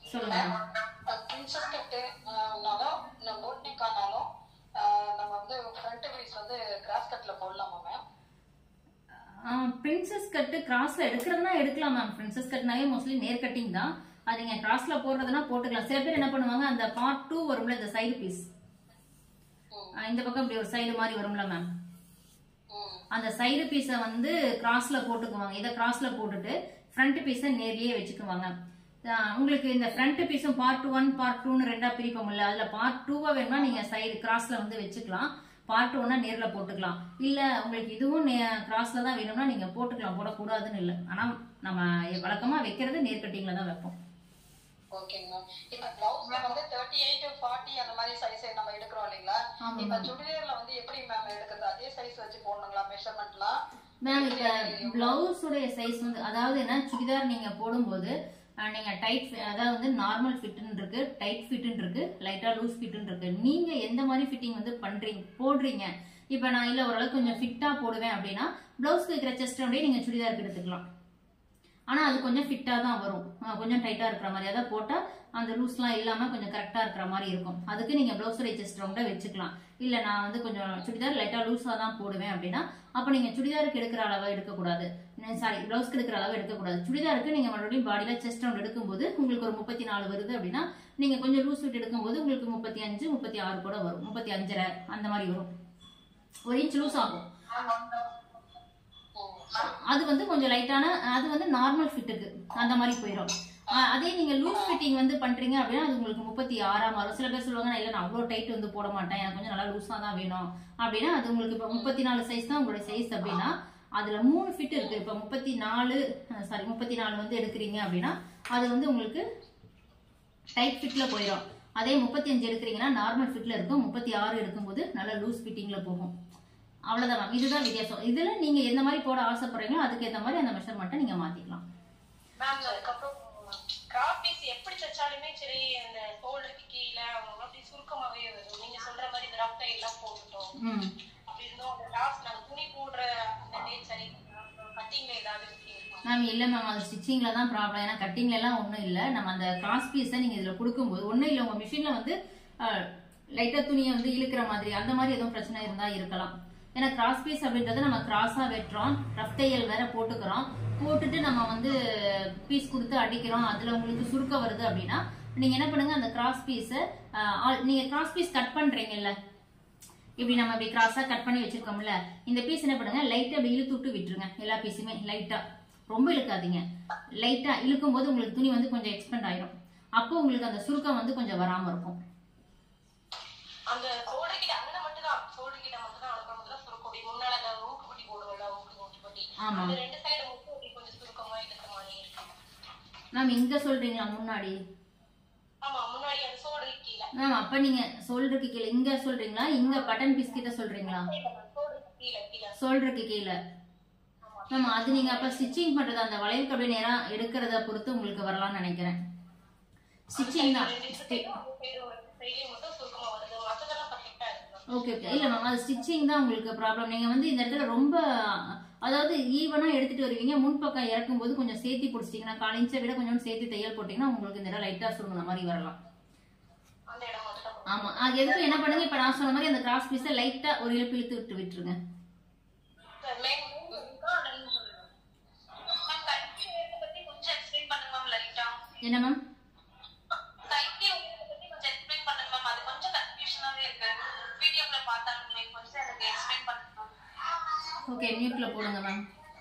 சொல்லுங்க. Princess cut boat neck ஆனாலும் நம்ம வந்து ஃப்ரண்ட் பீஸ் வந்து கிராஸ் கட்ல போடலாமா மேம்? பிரின்சஸ் கட்டு கிராஸ்ல எடுக்கிறதுனா எடுக்கலாம் மேம். பிரின்சஸ் கட்னாவே மோஸ்ட்லி நேர் கட்டிங் தான். அது நீங்க கிராஸ்ல போடுறதுனா போட்டுக்கலாம். சில பேர் என்ன பண்ணுவாங்க, அந்த பார்ட் 2 வரும்ல, இந்த சைடு பீஸ், இந்த பக்கம் இப்படி ஒரு சைடு மாதிரி வரும்ல மேம், அந்த சைடு பீஸ வந்து கிராஸ்ல போட்டுக்குவாங்க. இதை கிராஸ்ல போட்டுட்டு ஃப்ரண்ட் பீஸ நேர்லயே வச்சுக்குவாங்க. உங்களுக்கு இந்த ஃப்ரண்ட் பீஸும் பார்ட் 1 பார்ட் 2ன்னு ரெண்டா பிரிப்போம்ல, அதுல பார்ட் 2வா வேணும்னா நீங்க சைடு கிராஸ்ல வந்து வச்சுக்கலாம். பார்ட் 1 நேர்ல போட்டுக்கலாம். இல்ல உங்களுக்கு இதுவும் கிராஸ்ல தான் வேணும்னா நீங்க போட்டுக்கலாம், போடக்கூடாதுன்னு இல்ல. ஆனா நம்ம வழக்கமா வைக்கிறது நேர் கட்டிங்ல தான் வைப்போம். ஓகேங்க மேம். இப்ப பிளவுஸ்ல வந்து 38 40 அந்த மாதிரி சைஸ் நம்ம எடுக்கிறோம் இல்லீங்களா? இப்ப சுடிதார்ல வந்து எப்படி மேம் எடுக்கிறது? அதே சைஸ் வச்சு போடணுங்களா மெஷர்மென்ட்லாம்? மேம் இப்ப பிளவுஸ் உடைய சைஸ் வந்து, அதாவது என்ன, சுடிதார் நீங்க போடும்போது நீங்க டைட், அதாவது வந்து நார்மல் ஃபிட்னு இருக்கு, டைட் ஃபிட்னு இருக்கு, லைட்டா லூஸ் ஃபிட்னு இருக்கு. நீங்க எந்த மாதிரி ஃபிட்டிங் வந்து போடுறீங்க. இப்ப நான் இல்ல ஓரளவுக்கு கொஞ்சம் ஃபிட்டா போடுவேன் அப்படின்னா பிளவுஸ்க்கு இருக்கிற செஸ்ட் அப்படியே நீங்க சுடிதாருக்கு எடுத்துக்கலாம். ஆனா அது கொஞ்சம் ஃபிட்டா தான் வரும், கொஞ்சம் டைட்டா இருக்கிற மாதிரி. அதான் போட்டா அந்த லூஸ்லாம் இல்லாம கொஞ்சம் கரெக்டா இருக்கிற மாதிரி இருக்கும். அதுக்கு நீங்க பிளவுஸ் செஸ்ட் ரவுண்டா வச்சுக்கலாம். இல்ல நான் வந்து கொஞ்சம் சுடிதார் லைட்டா லூஸா தான் போடுவேன் அப்படின்னா அப்ப நீங்க சுடிதாருக்கு எடுக்கிற அளவு எடுக்கக்கூடாது, சாரி பிளவுஸ்க்கு எடுக்கிற அளவு எடுக்கக்கூடாது. சுடிதாருக்கு நீங்க மறுபடியும் பாடியில செஸ்ட் ரவுண்ட் எடுக்கும்போது உங்களுக்கு ஒரு 34 வருது அப்படின்னா நீங்க கொஞ்சம் லூஸ் ஃபிட் எடுக்கும்போது உங்களுக்கு 35 36 கூட வரும், 35.5 அந்த மாதிரி வரும். 1 இன்ச் லூஸ் ஆகும். அது வந்து கொஞ்சம் லைட்டான, அது வந்து நார்மல் ஃபிட்டுக்கு அந்த மாதிரி போயிடும். அதே நீங்க லூஸ் ஃபிட்டிங் வந்து பண்றீங்க அப்படின்னா அது உங்களுக்கு 36 வரும். சில பேர் சொல்லுவாங்க, இல்ல நான் அவ்வளவு டைட் வந்து போட மாட்டேன், எனக்கு கொஞ்சம் நல்லா லூஸா தான் வேணும் அப்படின்னா அது உங்களுக்கு இப்ப 34 சைஸ் தான் உங்களுடைய சைஸ் அப்படின்னா அதுல 3 ஃபிட் இருக்கு. இப்ப 34 வந்து எடுக்கிறீங்க அப்படின்னா அது வந்து உங்களுக்கு டைட் ஃபிட்ல போயிடும். அதே 35 எடுக்கிறீங்கன்னா நார்மல் ஃபிட்ல இருக்கும். 36 எடுக்கும்போது நல்லா லூஸ் ஃபிட்டிங்ல போகும். அவ்வளவுதான் மேம், இதுதான் வித்தியாசம். இதுல நீங்க எந்த மாதிரி போட ஆசைப்படுறீங்களோ அதுக்கு ஏற்ற மாதிரி அந்த மெஷர்மெண்ட்டை நீங்க மாத்திக்கலாம். மேம் அதுக்கப்புறம் கிராப் பீஸ் எப்படி தச்சாலுமே சரி அந்த ஷோல்டருக்கு கீழ அப்படி சுருக்கமாவே வரும். நீங்க சொல்ற மாதிரி இந்த ரஃப் எல்லாம் போட்டுட்டோம் அப்படி இருந்தோம். அந்த லாஸ்ட் நாங்க துணி போடுற அந்த டேட் சரி கட்டிங்ல ஏதாவது இருக்கீங்களா மேம்? இல்ல மேம், அது ஸ்டிச்சிங்ல தான் ப்ராப்ளம். ஏன்னா கட்டிங்ல எல்லாம் ஒண்ணும் இல்ல. நம்ம அந்த கிராஸ் பீஸை நீங்க இதுல கொடுக்கும்போது ஒண்ணும் இல்ல, உங்க மிஷின்ல வந்து லைட்டா துணியை வந்து இழுக்கிற மாதிரி அந்த மாதிரி எதுவும் பிரச்சனை இருந்தா இருக்கலாம். ஏன்னா கிராஸ் பீஸ் அப்படின்றது நம்ம கிராஸா வெட்டுறோம், ரஃப் தையல் வேற போட்டுக்கிறோம், போட்டுட்டு நம்ம வந்து பீஸ் கொடுத்து அடிக்கிறோம், அதுல உங்களுக்கு சுருக்க வருது அப்படின்னா நீங்க என்ன பண்ணுங்க, அந்த கிராஸ் பீஸை நீங்க கிராஸ் பீஸ் கட் பண்றீங்கல்ல, இப்படி நம்ம இப்படி கிராஸா கட் பண்ணி வச்சிருக்கோம்ல, இந்த பீஸ் என்ன பண்ணுங்க, லைட்டா அப்படி இழுத்து விட்டு விட்டுருங்க. எல்லா பீஸுமே லைட்டா, ரொம்ப இழுக்காதீங்க. லைட்டா இழுக்கும் போது உங்களுக்கு துணி வந்து கொஞ்சம் எக்ஸ்பெண்ட் ஆயிடும். அப்போ உங்களுக்கு அந்த சுருக்கம் வந்து கொஞ்சம் வராம இருக்கும். அந்த ஷோல்டர் கிட்ட அங்க மட்டும் தான், ஷோல்டர் கிட்ட மட்டும் தான் அங்க மட்டும் தான் சுருக்கம். அப்படி முன்னால அந்த மூக்கு பட்டி போடுவோம்ல, மூக்கு பட்டி அந்த ரெண்டு சைடு மூக்கு அப்படி கொஞ்சம் சுருக்கமா இழுக்கிற மாதிரி இருக்கு. மேம் இங்க சொல்றீங்களா முன்னாடி? ஆமா முன்னாடி அந்த ஷோல்டருக்கு கீழ. மேம் அப்ப நீங்க ஷோல்டருக்கு கீழ இங்க சொல்றீங்களா, இங்க பட்டன் பீஸ் கிட்ட சொல்றீங்களா? ஷோல்டருக்கு கீழ கீழ ஷோல்டருக்கு கீழ. மேம் அது நீங்க அப்ப ஸ்டிச்சிங் பண்றது அந்த வளைவுக்கு அப்படியே நேரா எடுக்கிறத பொறுத்து உங்களுக்கு வரலாம்னு நினைக்கிறேன். ஸ்டிச்சிங் தான். Okay okay. இல்ல மேம் அது ஸ்டிச்சிங் தான் உங்களுக்கு ப்ராப்ளம். நீங்க வந்து இந்த இடத்துல ரொம்ப, அதாவது ஈவனா எடுத்துட்டு வருவீங்க, முன்பக்கம் இறக்கும் போது கொஞ்சம் சேர்த்தி பிடிச்சிட்டீங்கன்னா 1/4 இன்ச்சை விட கொஞ்சம் சேர்த்து தையல் போட்டீங்கன்னா உங்களுக்கு இந்த இடம் லைட்டா சுருங்குன மாதிரி வரலாம். ஆமா, அது எதுக்கு என்ன பண்ணுங்க, இப்ப நான் சொன்ன மாதிரி அந்த கிராஸ் பீஸை லைட்டா ஒரு இழுப்பு இழுத்து விட்டுருங்க. என்ன மேம்? ஓகே மியூட்ல போடுங்க மேம்.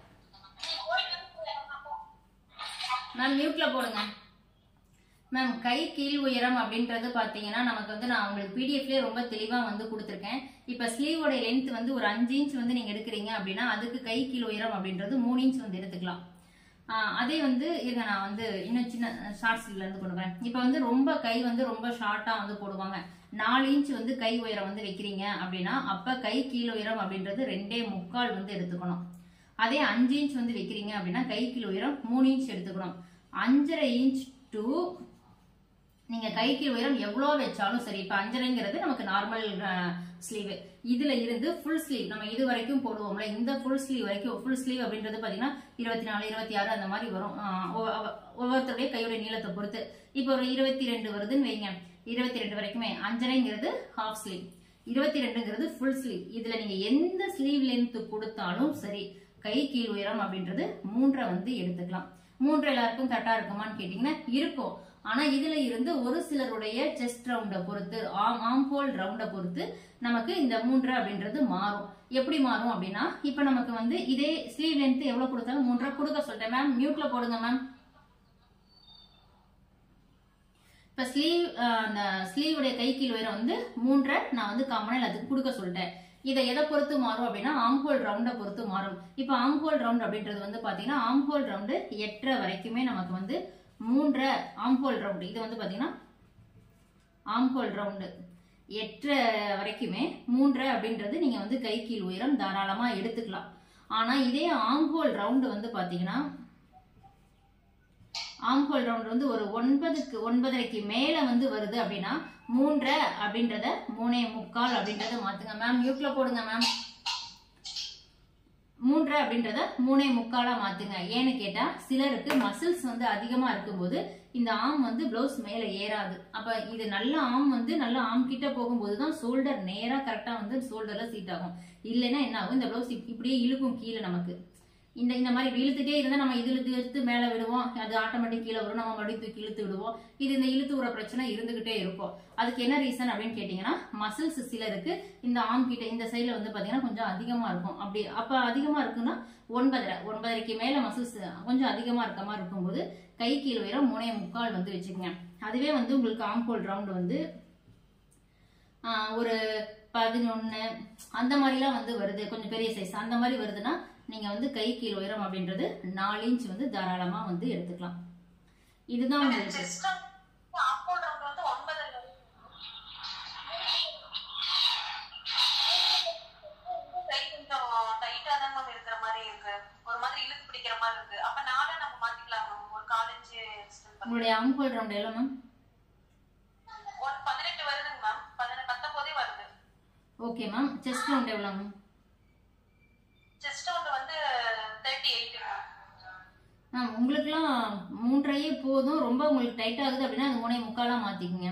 மேம் மியூட்ல போடுங்க மேம். கை கீழ் உயரம் அப்படின்றது பாத்தீங்கன்னா நமக்கு வந்து நான் உங்களுக்கு பிடிஎஃப்லயே ரொம்ப தெளிவா வந்து கொடுத்துருக்கேன். இப்ப ஸ்லீவோட லென்த் வந்து ஒரு 5 இன்ச் வந்து நீங்க எடுக்கிறீங்க அப்படின்னா அதுக்கு கை கீழ் உயரம் அப்படின்றது 3 இன்ச் வந்து எடுத்துக்கலாம். அதே வந்து இருங்க, நான் வந்து இன்னும் சின்ன ஷார்ட்ஸ்ல இருந்து கொண்டு வரேன். இப்ப வந்து ரொம்ப கை வந்து ரொம்ப ஷார்ட்டா வந்து போடுவாங்க. 4 இன்ச் வந்து கை உயரம் வந்து வைக்கிறீங்க அப்படின்னா அப்ப கை கீழ் உயரம் அப்படின்றது 2.25 வந்து எடுத்துக்கணும். அதே 5 இன்ச் வந்து வைக்கிறீங்க அப்படின்னா கை கீழ் உயரம் 3 இன்ச் எடுத்துக்கணும். 5.5 இன்ச் டு நீங்க கைக்கு உயரம் எவ்வளவு வச்சாலும் சரி. இப்ப 5.5ங்கிறது நமக்கு நார்மல் ஸ்லீவ். இதுல இருந்து ஃபுல் ஸ்லீவ் நம்ம இது வரைக்கும் போடுவோம்ல, இந்த ஃபுல் ஸ்லீவ் வரைக்கும். ஃபுல் ஸ்லீவ் அப்படின்றது பாத்தீங்கன்னா 24, 26 அந்த மாதிரி வரும், ஒவ்வொருத்தருடைய கையோட நீளத்தை பொறுத்து. இப்போ ஒரு 22 வருதுன்னு வைங்க, 22 வரைக்குமே. 5.5ங்கிறது ஹாஃப் ஸ்லீவ், 22ங்கிறது ஃபுல் ஸ்லீவ். இதுல நீங்க எந்த ஸ்லீவ் லென்த் கொடுத்தாலும் சரி, கை கீழ் உயரம் அப்படின்றது 3 வந்து எடுத்துக்கலாம். 3 எல்லாருக்கும் கரெக்டா இருக்குமான்னு கேட்டீங்கன்னா இருக்கும். ஆனா இதுல இருந்து ஒரு சிலருடைய செஸ்ட் ரவுண்ட பொறுத்து, ஆர்ம் ஹோல் ரவுண்ட பொறுத்து நமக்கு இந்த 3 அப்படின்றது மாறும். எப்படி மாறும் அப்படின்னா, இப்ப நமக்கு வந்து இதே ஸ்லீவ் லென்த் எவ்வளவு கொடுத்தாலும் 3 கொடுக்க சொல்லிட்டேன். மேம் மியூட்ல போடுங்க மேம். இப்ப அந்த ஸ்லீவுடைய கை கீழ் உயரம் வந்து 3 நான் வந்து காமனா எல்லாத்துக்கும் கொடுக்க சொல்லிட்டேன். இதை எதை பொறுத்து மாறும் அப்படின்னா, ஆர்ம் ஹோல் ரவுண்ட பொறுத்து மாறும். இப்ப ஆர்ம் ஹோல் ரவுண்ட் அப்படின்றது வந்து பாத்தீங்கன்னா, ஆர்ம் ஹோல் ரவுண்டு 8.5 வரைக்குமே நமக்கு வந்து 3 ஆர்ம் ஹோல் ரவுண்டு. இது வந்து பாத்தீங்கன்னா ஆர்ம் ஹோல் ரவுண்டு 8.5 வரைக்குமே 3 அப்படின்றது நீங்க வந்து கை கீழ் உயரம் தாராளமா எடுத்துக்கலாம். ஆனா இதே ஆர்ம் ஹோல் ரவுண்டு வந்து பாத்தீங்கன்னா, ஆர்ம் ஹோல் ரவுண்ட் வந்து ஒரு 9.5க்கு மேல வந்து வருது அப்படின்னா 3 அப்படின்றத 3.25 அப்படின்றத மாத்துங்க. மேம் மியூட்ல போடுங்க மேம். 3 அப்படின்றத 3.25 மாத்துங்க. ஏன்னு கேட்டா, சிலருக்கு மசில்ஸ் வந்து அதிகமா இருக்கும்போது இந்த ஆர்ம் வந்து பிளவுஸ் மேல ஏறாது. அப்ப இது நல்ல ஆர்ம் வந்து நல்ல ஆர்ம் கிட்ட போகும்போதுதான் ஷோல்டர் நேரா கரெக்டா வந்து ஷோல்டர்ல சீட் ஆகும். இல்லைன்னா என்ன ஆகும், இந்த பிளவுஸ் இப்படியே இழுக்கும் கீழே. நமக்கு இந்த மாதிரி இழுத்துட்டே இருந்தா நம்ம இது இழுத்து மேல விடுவோம், அது ஆட்டோமேட்டிக் கீழே வரும், நம்ம மறுபடியும் தூக்கி இழுத்து விடுவோம். இது இந்த இழுத்து விடுற பிரச்சனை இருந்துகிட்டே இருக்கும். அதுக்கு என்ன ரீசன் அப்படின்னு கேட்டீங்கன்னா, மசில்ஸ் சிலருக்கு இந்த ஆர்ம் கிட்ட இந்த சைட்ல வந்து பாத்தீங்கன்னா கொஞ்சம் அதிகமா இருக்கும். அப்ப அதிகமா இருக்குன்னா 9.5க்கு மேல மசில்ஸ் கொஞ்சம் அதிகமா இருக்க மாதிரி இருக்கும்போது கை கீழ் உயரம் 3.25 வந்து வச்சுக்கோங்க. அதுவே வந்து உங்களுக்கு ஆர்ம் ஹோல் ரவுண்ட் வந்து ஒரு 11 அந்த மாதிரிலாம் வந்து வருது, கொஞ்சம் பெரிய சைஸ் அந்த மாதிரி வருதுன்னா நீங்க வந்து கை கீழ் உயரம் அப்படின்றது 4 இன்ச் வந்து தாராளமா வந்து எடுத்துக்கலாம். இதுதான் உங்களுக்கு உங்களுடைய ஆர்ம் ஹோல் ரவுண்ட் எவ்வளவு மேம்? 18 வருதுங்க மேம். 19 வருது. Okay ma'am. செஸ்ட் ரவுண்ட் எவ்வளவு மேம்? செஸ்ட் ரவுண்ட் வந்து 38 மேம். உங்களுக்குலாம் 3.5 போதும். ரொம்ப உங்களுக்கு டைட் ஆகுது அப்படின்னா அது 3.25 மாத்திக்கங்க.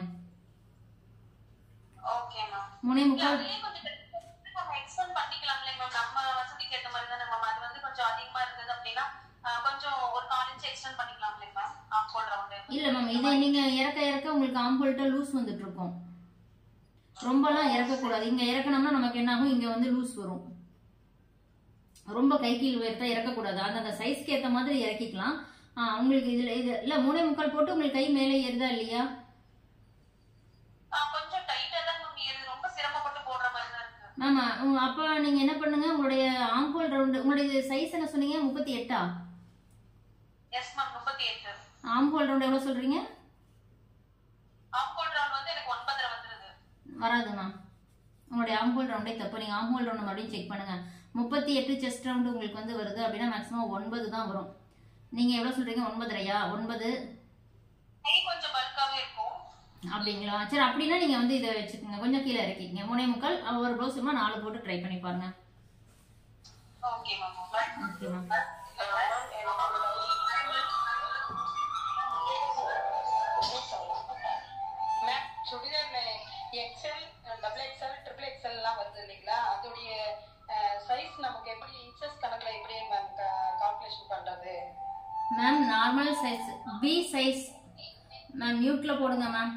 Okay ma'am. 3.25 நம்ம எக்ஸ்பெண்ட் பண்ணிக்கலாம்ல மேம். நம்ம வசதிக்கு ஏத்த மாதிரி தானே மேம். அது வந்து கொஞ்சம் அதிகமா இருந்தது அப்படின்னா கொஞ்சம் ஒரு 4 இன்ச் எக்ஸ்டெண்ட் பண்ணிக்கலாம்ல மேம். ஆர்ம் ஹோல் ரவுண்ட் இல்ல மேம், இதை நீங்க இறக்க உங்களுக்கு ஆர்ம் ஹோல்ட்ட லூஸ் வந்துட்டு இருக்கும். ரொம்பலாம் இறக்க கூடாது. இங்க இறக்கணும்னா நமக்கு என்ன ஆகும், இங்க வந்து லூஸ் வரும். ரொம்ப கை கீழ் உயரத்தை இறக்கக்கூடாது. அந்த சைஸ்க்கு ஏற்ற மாதிரி இறக்கிக்கலாம். உங்களுக்கு இதுல இது இல்ல 3.25 போட்டு உங்களுக்கு கை மேலே ஏறுதா இல்லையா? கொஞ்சம் டைட்டா தான் ஏறுது. ரொம்ப சிரமப்பட்டு போடுற மாதிரி தான் இருக்கு. ஆமா. அப்ப நீங்க என்ன பண்ணுங்க, உங்களுடைய ஆர்ம் ஹோல் ரவுண்ட் உங்களுடைய சைஸ் என்ன சொன்னீங்க? 38ஆ? Yes ma'am 38. Arm hole round எவ்வளவு சொல்றீங்க? ஆர்ம் ஹோல் ரவுண்ட் வந்து எனக்கு 9.5 வந்துருது. வராது மேம். உங்களுடைய ஆர்ம் ஹோல் ரவுண்டே தப்பு. நீங்க ஆர்ம் ஹோல் ரவுண்ட் மறுபடியும் செக் பண்ணுங்க. 38 செஸ்ட் ரவுண்ட் உங்களுக்கு வந்து வருது அப்படின்னா மேக்ஸிமம் 9 தான் வரும். நீங்க எவ்வளவு சொல்றீங்க? 9.5யா? 9 கை கொஞ்சம் பல்காவே இருக்கும். அப்படிங்களா? சரி, அப்படின்னா நீங்க வந்து இதை வச்சுக்கோங்க, கொஞ்சம் கீழே இறக்கிக்கங்க. 3.25 ஒரு ப்ளவுஸ் 4 போட்டு ட்ரை பண்ணி பாருங்க. Okay ma'am. Okay ma'am. Ma'am சுடிதார்ல XL, double XL, triple XL எல்லாம் வருது இல்லைங்களா? அதோடைய சைஸ் நமக்கு எப்படி இன்ச்சஸ் கணக்குல எப்படி மேம் கால்குலேஷன் பண்றது? Ma'am normal size B size ma'am. மியூட்ல போடுங்க மேம்.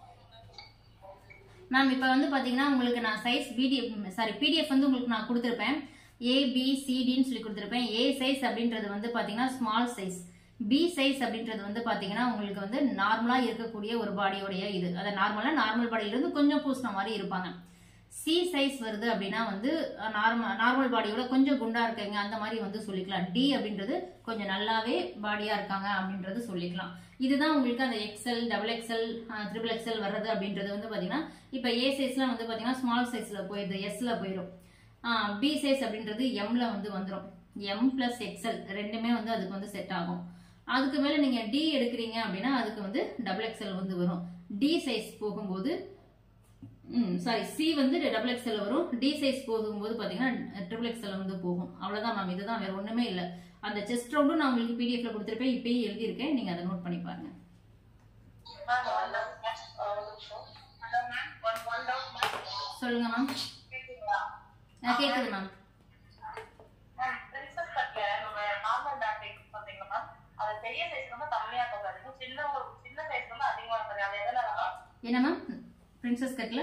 மேம் இப்போ வந்து பாத்தீங்கன்னா உங்களுக்கு நான் சைஸ் பிடிஎஃப் வந்து உங்களுக்கு நான் கொடுத்துருப்பேன். ABCDன்னு சொல்லி கொடுத்துருப்பேன். ஏ சைஸ் அப்படின்றது வந்து பாத்தீங்கன்னா ஸ்மால் சைஸ். பி சைஸ் அப்படின்றது வந்து பாத்தீங்கன்னா உங்களுக்கு வந்து நார்மலா இருக்கக்கூடிய ஒரு பாடியோடைய இது. அதை நார்மல் பாடியில இருந்து கொஞ்சம் பூசின மாதிரி இருப்பாங்க. சி சைஸ் வருது அப்படின்னா வந்து நார்மல் பாடியோட கொஞ்சம் குண்டா இருக்கீங்க அந்த மாதிரி வந்து சொல்லிக்கலாம். டி அப்படின்றது கொஞ்சம் நல்லாவே பாடியா இருக்காங்க அப்படின்றது சொல்லிக்கலாம். இதுதான் உங்களுக்கு அந்த XL, double XL, triple XL வர்றது அப்படின்றது வந்து பாத்தீங்கன்னா இப்ப ஏ சைஸ்ல வந்து பாத்தீங்கன்னா ஸ்மால் சைஸ்ல போயிடுது, எஸ்ல போயிடும். பி சைஸ் அப்படின்றது எம்ல வந்து வந்துடும். எம் பிளஸ் எக்ஸ்எல் ரெண்டுமே வந்து அதுக்கு வந்து செட் ஆகும். அதுக்கு மேல நீங்க டி எடுக்கிறீங்க அப்படின்னா அதுக்கு வந்து டபுள் எக்ஸ்எல் வந்து வரும். டி சைஸ் போகும்போது சாரி சி வந்து டபுள் எக்ஸ்எல் வரும். டி சைஸ் போகும்போது பாத்தீங்கன்னா ட்ரிபிள் எக்ஸ்எல் வந்து போகும். அவ்வளவுதான் மேம், இதுதான், வேற ஒண்ணுமே இல்ல. அந்த செஸ்ட் ரவுண்டும் நான் உங்களுக்கு பிடிஎஃப்ல கொடுத்துருப்பேன், இப்பயே எழுதியிருக்கேன், நீங்க அதை நோட் பண்ணி பாருங்க. சொல்லுங்க மேம். கேக்குது மேம். என்ன மேம் பிரின்சஸ் கட்ல?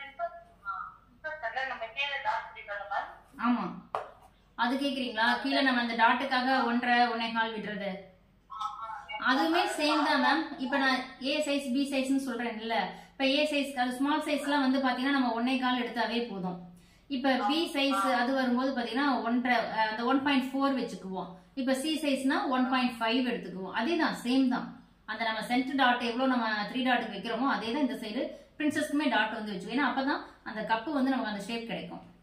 ஆமா, அது கேக்குறீங்களா? கீழே நம்ம அந்த டாட்டுக்காக 1.5 1.25 விடுறது அதுவுமே சேம் தான் மேம். இப்ப நான் ஏ சைஸ் பி சைஸ்னு சொல்றேன் இல்ல, இப்ப ஏ சைஸ் அது ஸ்மால் சைஸ்லாம் வந்து பாத்தீங்கன்னா நம்ம 1.25 எடுத்தாவே போதும். இப்ப பி சைஸ் அது வரும்போது பாத்தீங்கன்னா 1.4 வச்சுக்குவோம். இப்ப சி சைஸ்னா 1.5 எடுத்துக்குவோம். அதே தான், சேம் தான். அந்த நம்ம சென்டர் டாட் எவ்வளவு நம்ம 3 டாட்டுக்கு வைக்கிறோமோ அதே தான் இந்த சைடு பிரின்சஸ்க்குமே டாட் வந்து வச்சுக்கோம். ஏன்னா அப்பதான் அந்த கப்பு வந்து நமக்கு அந்த ஷேப் கிடைக்கும்.